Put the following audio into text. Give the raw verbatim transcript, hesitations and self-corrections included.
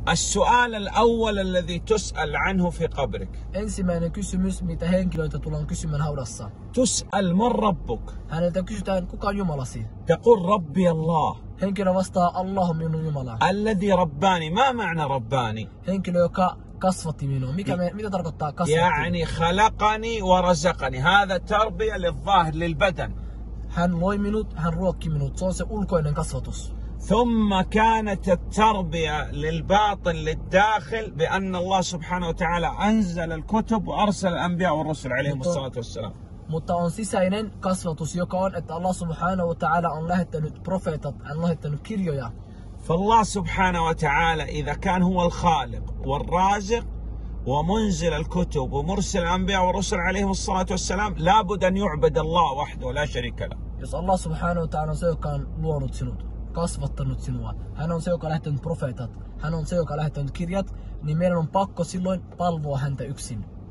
السؤال الأول الذي تسأل عنه في قبرك. Ensimmäinen kysymys, mitä henkilöitä tullaan kysymään haudassa. تسأل من ربك؟ Häneltä kysytään, kuka on Jumalasi? تقول ربي الله. Henkilö vastaa, Allah on minun Jumala. الذي رباني. ما معنى رباني؟ Henkilö, joka kasvatti minua. Mikä me, mitä tarkoittaa kasvatti? يعني خلقني ورزقني. هذا تربية للظاهر للبدن. Hän loi minut, hän ruokki minut. Se on se ulkoinen kasvatus. ثم كانت التربية للباطن للداخل بأن الله سبحانه وتعالى أنزل الكتب وأرسل الأنبياء والرسل عليهم الصلاة والسلام. Mutta on sisäinen kasvatus, joka on, että Allah subhanahu wa ta'ala on lähettänyt profeetat, on lähettänyt kirjoja. فالله سبحانه وتعالى إذا كان هو الخالق والرازق ومنزل الكتب ومرسل الأنبياء والرسل عليهم الصلاة والسلام لابد أن يعبد الله وحده لا شريك له. Jos Allah subhanahu wa ta'ala on se, joka on luonut sinut, kasvattanut sinua, hän on se, joka on lähettänyt profeetat, hän on se, joka on lähettänyt kirjat, niin meidän on pakko silloin palvoa häntä yksin.